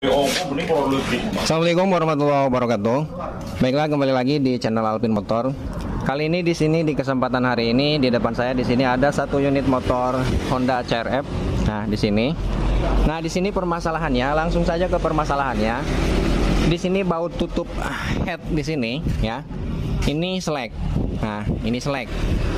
Assalamualaikum warahmatullahi wabarakatuh. Baiklah, kembali lagi di channel Alpin Motor. Kali ini di sini di kesempatan hari ini di depan saya di sini ada satu unit motor Honda CR-F. Nah, di sini. Nah, di sini permasalahannya, langsung saja ke permasalahannya. Di sini baut tutup head di sini ya. Ini selek. Nah, ini selek.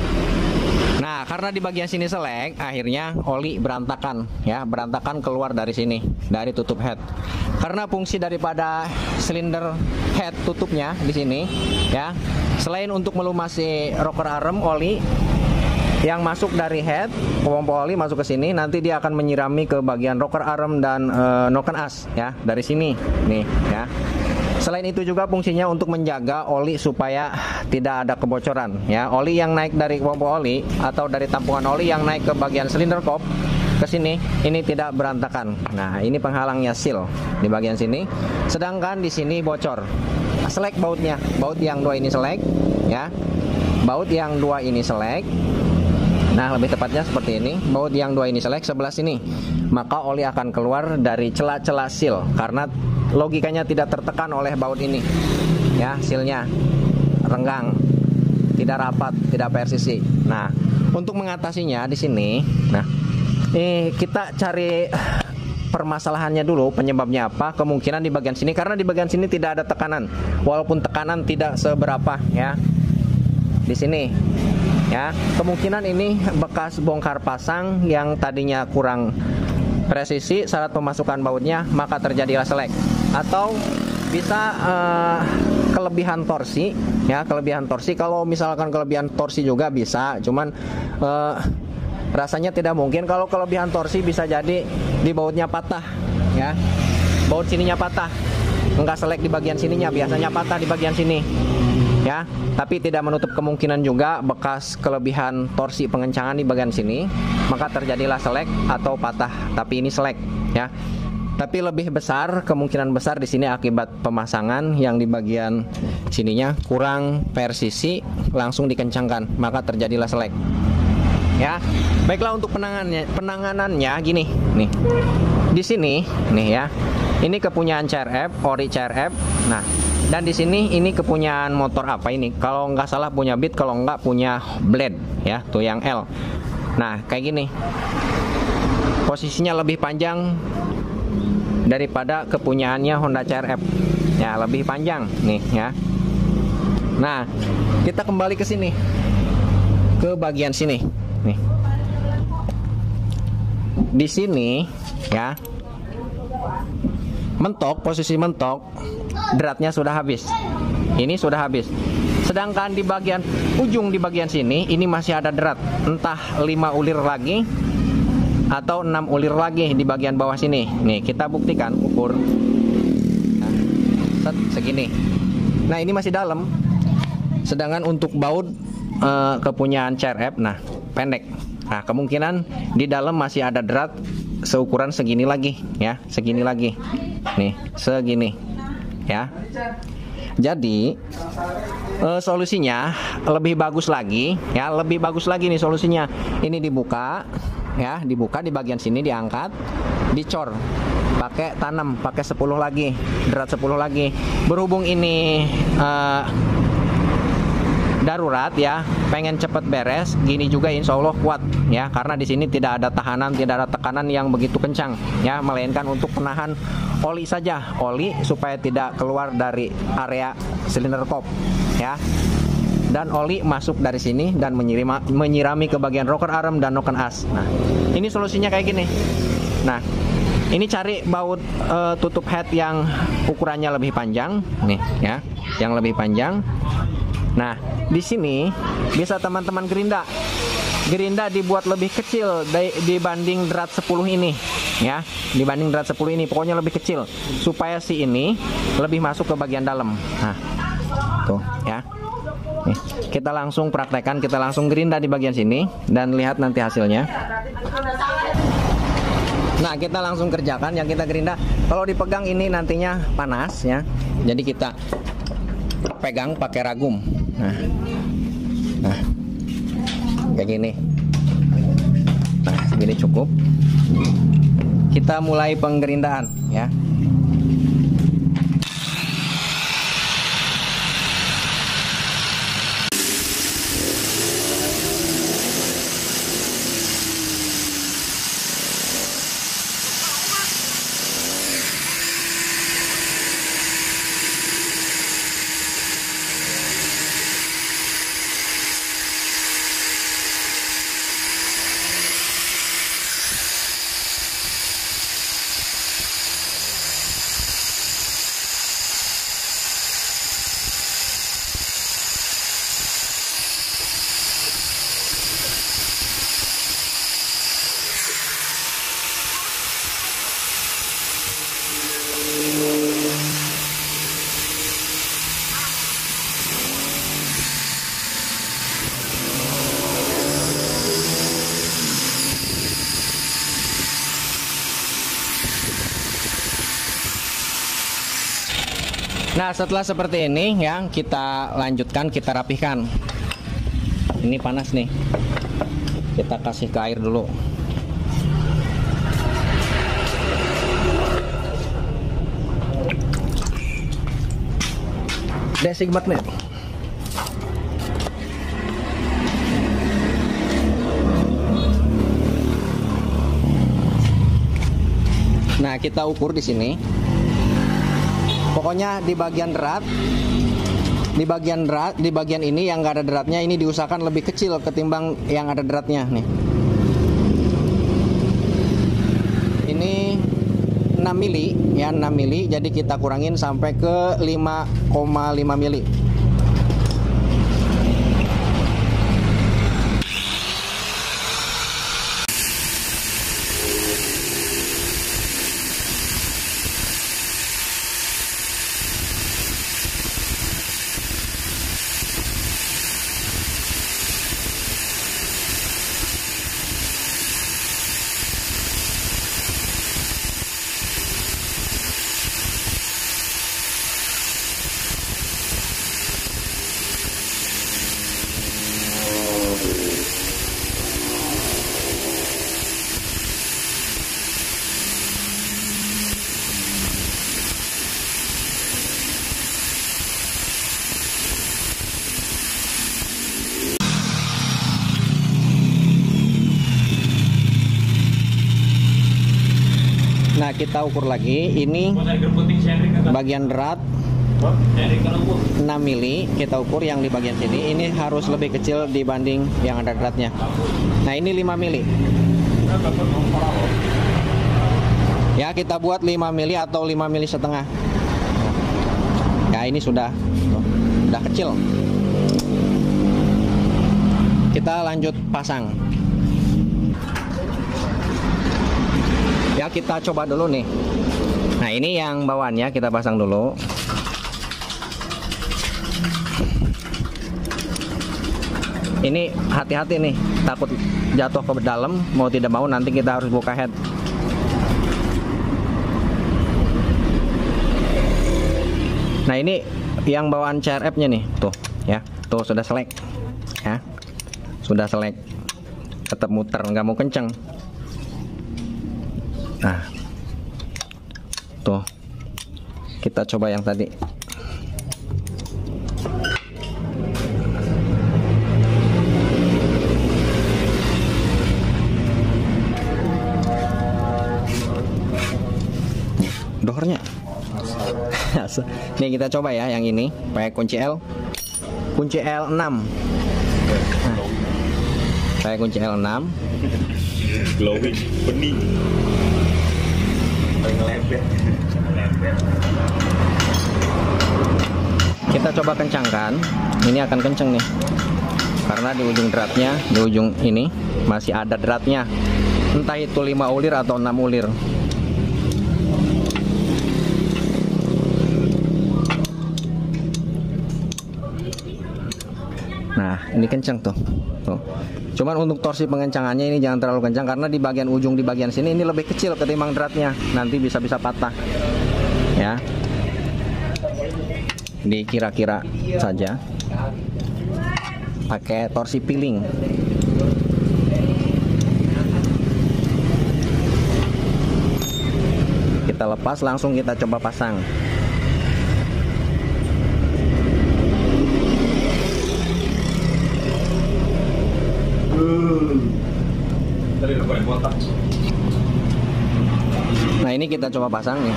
Nah, karena di bagian sini selek, akhirnya oli berantakan ya, berantakan keluar dari sini, dari tutup head. Karena fungsi daripada silinder head tutupnya di sini ya, selain untuk melumasi rocker arm oli yang masuk dari head, pompa oli masuk ke sini, nanti dia akan menyirami ke bagian rocker arm dan noken as ya, dari sini nih ya. Selain itu juga fungsinya untuk menjaga oli supaya tidak ada kebocoran ya. Oli yang naik dari pompa oli atau dari tampungan oli yang naik ke bagian silinder kop ke sini ini tidak berantakan. Nah, ini penghalangnya seal di bagian sini. Sedangkan di sini bocor. Selek bautnya. Baut yang dua ini selek ya. Baut yang dua ini selek. Nah, lebih tepatnya seperti ini. Baut yang dua ini selek sebelah sini. Maka oli akan keluar dari celah-celah seal karena logikanya tidak tertekan oleh baut ini ya, sealnya renggang, tidak rapat, tidak persisi. Nah, untuk mengatasinya di sini, nah kita cari permasalahannya dulu, penyebabnya apa. Kemungkinan di bagian sini, karena di bagian sini tidak ada tekanan, walaupun tekanan tidak seberapa ya di sini ya. Kemungkinan ini bekas bongkar pasang yang tadinya kurang presisi saat pemasukan bautnya, maka terjadilah selek. Atau bisa kelebihan torsi ya, kelebihan torsi. Kalau misalkan kelebihan torsi juga bisa, cuman rasanya tidak mungkin. Kalau kelebihan torsi bisa jadi di bautnya patah ya, baut sininya patah, enggak selek di bagian sininya, biasanya patah di bagian sini ya. Tapi tidak menutup kemungkinan juga bekas kelebihan torsi pengencangan di bagian sini, maka terjadilah selek atau patah. Tapi ini selek ya. Tapi lebih besar, kemungkinan besar di sini akibat pemasangan yang di bagian sininya kurang persisi, langsung dikencangkan, maka terjadilah selek. Ya, baiklah, untuk penanganannya gini, nih, di sini, nih ya, ini kepunyaan CR-F, ori CR-F. Nah, dan di sini ini kepunyaan motor apa ini? Kalau nggak salah punya Beat, kalau nggak punya Blade, ya, tuh yang L. Nah, kayak gini, posisinya lebih panjang daripada kepunyaannya Honda CR-F ya, lebih panjang nih ya. Nah, kita kembali ke sini, ke bagian sini nih. Di sini ya, mentok, posisi mentok, dratnya sudah habis. Ini sudah habis. Sedangkan di bagian ujung, di bagian sini ini masih ada drat, entah 5 ulir lagi atau 6 ulir lagi di bagian bawah sini. Nih, kita buktikan, ukur. Nah, segini. Nah, ini masih dalam. Sedangkan untuk baut kepunyaan CR-F, nah, pendek. Nah, kemungkinan di dalam masih ada drat seukuran segini lagi ya, segini lagi. Nih, segini. Ya. Jadi solusinya lebih bagus lagi ya, lebih bagus lagi nih solusinya. Ini dibuka ya, dibuka di bagian sini, diangkat, dicor, pakai tanam, pakai 10 lagi, drat 10 lagi. Berhubung ini darurat ya, pengen cepet beres, gini juga insya Allah kuat ya, karena di sini tidak ada tahanan, tidak ada tekanan yang begitu kencang ya, melainkan untuk menahan oli saja, oli supaya tidak keluar dari area silinder kop ya. Dan oli masuk dari sini dan menyirami ke bagian rocker arm dan noken as. Nah, ini solusinya kayak gini. Nah, ini cari baut tutup head yang ukurannya lebih panjang nih ya, yang lebih panjang. Nah, di sini bisa teman-teman gerinda dibuat lebih kecil dibanding drat 10 ini ya, dibanding drat 10 ini, pokoknya lebih kecil supaya si ini lebih masuk ke bagian dalam. Nah, tuh ya. Nih, kita langsung praktekkan, kita langsung gerinda di bagian sini dan lihat nanti hasilnya. Nah, kita langsung kerjakan yang kita gerinda. Kalau dipegang ini nantinya panas ya, jadi kita pegang pakai ragum. Nah, kayak gini. Nah, segini cukup. Kita mulai penggerindaan ya. Nah, setelah seperti ini yang kita lanjutkan, kita rapihkan. Ini panas nih. Kita kasih ke air dulu. Desigmat nih. Nah, kita ukur di sini. Pokoknya di bagian derat, di bagian ini yang nggak ada deratnya ini diusahakan lebih kecil ketimbang yang ada deratnya nih. Ini 6 mili ya, 6 mili. Jadi kita kurangin sampai ke 5,5 mili. Nah, kita ukur lagi. Ini bagian derat 6 mili. Kita ukur yang di bagian sini. Ini harus lebih kecil dibanding yang ada deratnya. Nah, ini 5 mili. Ya, kita buat 5 mili atau 5 mili setengah. Ya, ini sudah kecil. Kita lanjut pasang. Ya, kita coba dulu nih. Nah, ini yang bawaannya kita pasang dulu. Ini hati-hati nih, takut jatuh ke dalam. Mau tidak mau nanti kita harus buka head. Nah, ini yang bawaan CRF-nya nih, tuh ya, tuh sudah selek, ya, sudah selek. Tetap muter, nggak mau kenceng. Nah, tuh kita coba yang tadi. Doornya. Nih, kita coba ya yang ini pakai kunci L. Kunci L6. Nah, pakai kunci L6. Glowing, bening. Kita coba kencangkan. Ini akan kenceng nih, karena di ujung deratnya, di ujung ini masih ada deratnya. Entah itu 5 ulir atau 6 ulir. Nah, ini kenceng tuh. Cuman untuk torsi pengencangannya ini jangan terlalu kencang, karena di bagian ujung, di bagian sini ini lebih kecil ketimbang deratnya. Nanti bisa-bisa patah. Ya. Dikira-kira saja. Pakai torsi piling. Kita lepas, langsung kita coba pasang. Nah, ini kita coba pasang nih.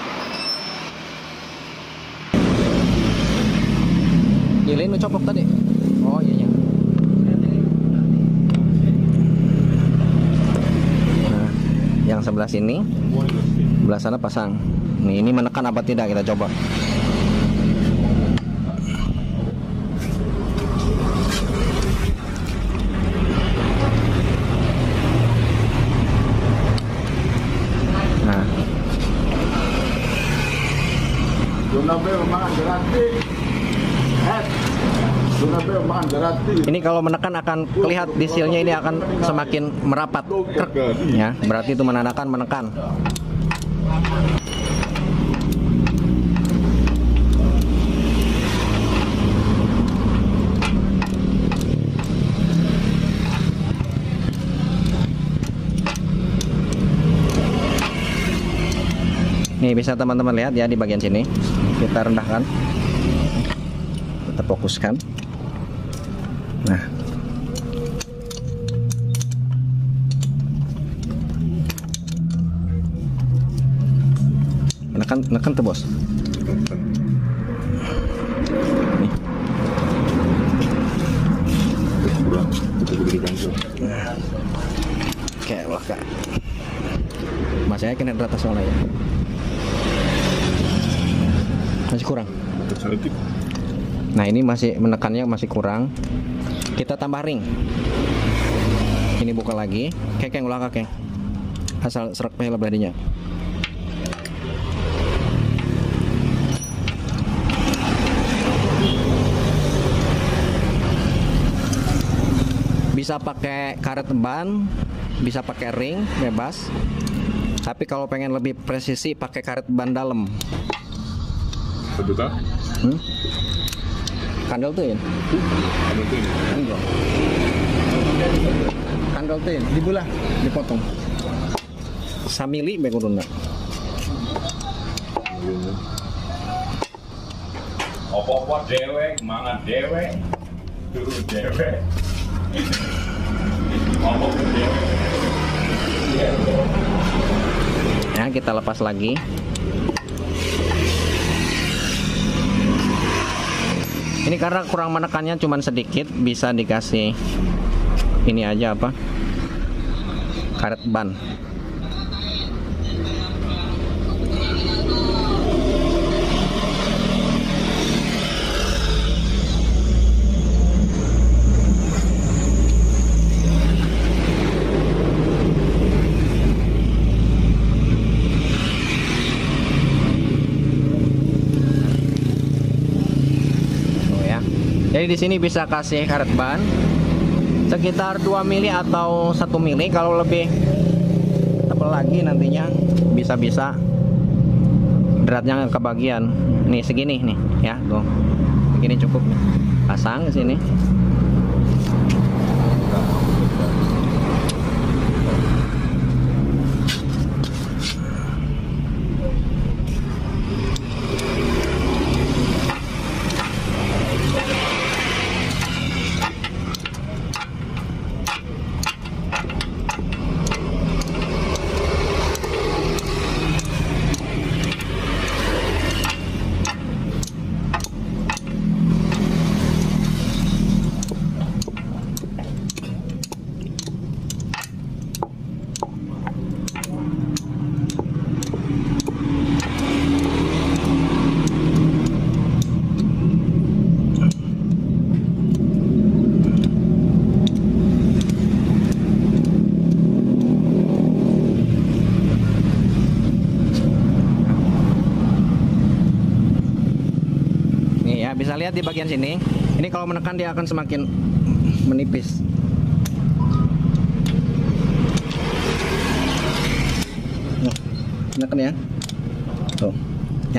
Lilin ngecopok tadi. Oh iya. Nah, yang sebelah sini, sebelah sana pasang. Nih, ini menekan apa tidak, kita coba. Ini kalau menekan akan terlihat di sealnya ini akan semakin merapat. Ya, berarti itu menandakan menekan. Nih bisa teman-teman lihat ya di bagian sini. Kita rendahkan. Kita fokuskan. Nah. Menekan tuh bos. Nih. Kurang, Oke, wah kak. Masanya kena di atas soalnya ya. Masih kurang. Nah ini masih menekannya masih kurang. Kita tambah ring. Ini buka lagi. Kekeng ulah kekeng. Asal serak pehela beladinya. Bisa pakai karet ban, bisa pakai ring, bebas. Tapi kalau pengen lebih presisi pakai karet ban dalam. Sejuta? Kandel tuh ya? Kandel tuh ya? Dibelah, dipotong. Samili beguruna. Apa-apa dewek, mangan dewek, turun dewek. Ya, kita lepas lagi. Ini karena kurang menekannya cuman sedikit, bisa dikasih ini aja apa? Karet ban. Jadi di sini bisa kasih karet ban sekitar 2 mili atau 1 mili. Kalau lebih tebal lagi nantinya bisa-bisa beratnya kebagian. Nih segini nih ya, tuh. Begini cukup. Pasang ke sini. Bisa lihat di bagian sini. Ini kalau menekan dia akan semakin menipis. Menekan ya. Tuh. Ya.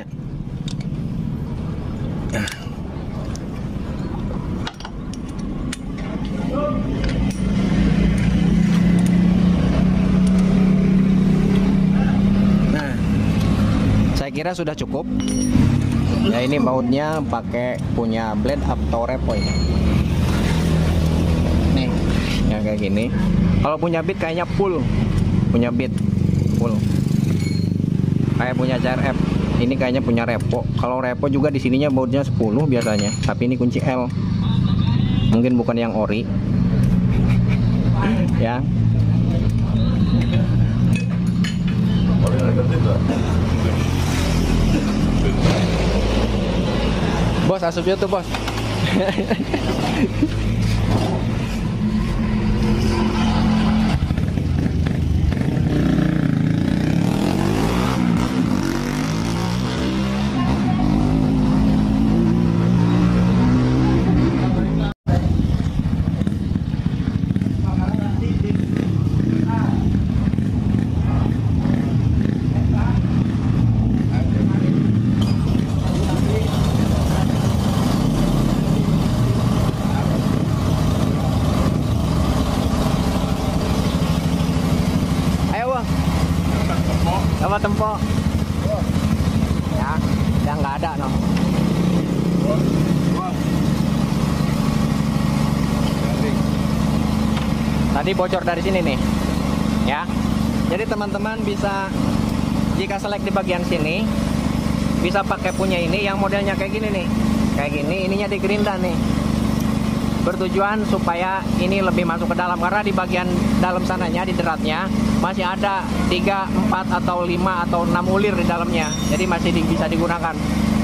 Nah, saya kira sudah cukup. Ya ini bautnya pakai punya blade atau repo ini. Nih, yang kayak gini. Kalau punya bit kayaknya full. Punya bit full. Kayak punya CRF. Ini kayaknya punya repo. Kalau repo juga di sininya bautnya 10 biasanya, tapi ini kunci L. Mungkin bukan yang ori. Ya. Bos, asupnya tuh bos. Sama tempok. yang nggak ada no. Tadi bocor dari sini nih ya. Jadi teman-teman bisa, jika selek di bagian sini, bisa pakai punya ini yang modelnya kayak gini nih, kayak gini, ininya di gerinda nih, bertujuan supaya ini lebih masuk ke dalam, karena di bagian dalam sananya, di deratnya masih ada 3, 4 atau 5 atau 6 ulir di dalamnya, jadi masih bisa digunakan.